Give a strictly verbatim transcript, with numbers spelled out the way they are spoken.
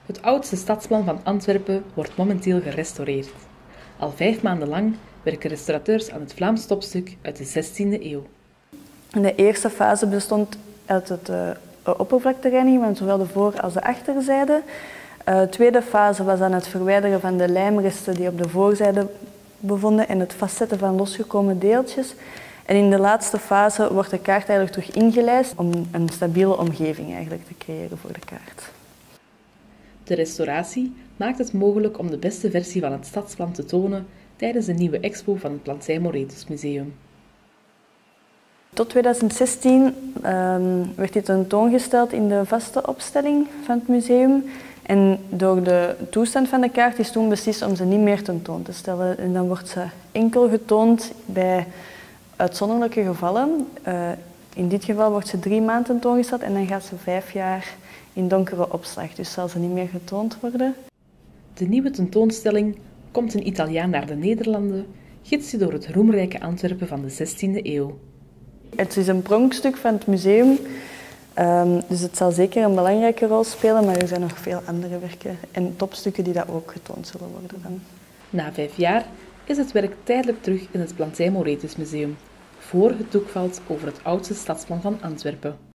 Het oudste stadsplan van Antwerpen wordt momenteel gerestaureerd. Al vijf maanden lang werken restaurateurs aan het Vlaams topstuk uit de zestiende eeuw. De eerste fase bestond uit het uh, oppervlaktereiniging van zowel de voor- als de achterzijde. De uh, tweede fase was dan het verwijderen van de lijmresten die op de voorzijde bevonden en het vastzetten van losgekomen deeltjes. En in de laatste fase wordt de kaart eigenlijk terug ingelijst om een stabiele omgeving eigenlijk te creëren voor de kaart. De restauratie maakt het mogelijk om de beste versie van het stadsplan te tonen tijdens de nieuwe expo van het Plantijn Moretus Museum. Tot tweeduizend zestien um, werd dit tentoongesteld in de vaste opstelling van het museum. En door de toestand van de kaart is toen beslist om ze niet meer tentoon te stellen. En dan wordt ze enkel getoond bij uitzonderlijke gevallen. Uh, in dit geval wordt ze drie maanden tentoongesteld en dan gaat ze vijf jaar in donkere opslag. Dus zal ze niet meer getoond worden. De nieuwe tentoonstelling Komt een Italiaan naar de Nederlanden gids je door het roemrijke Antwerpen van de zestiende eeuw. Het is een pronkstuk van het museum, um, dus het zal zeker een belangrijke rol spelen, maar er zijn nog veel andere werken en topstukken die dat ook getoond zullen worden dan. Na vijf jaar is het werk tijdelijk terug in het Plantijn Moretus Museum, voor het doek valt over het oudste stadsplan van Antwerpen.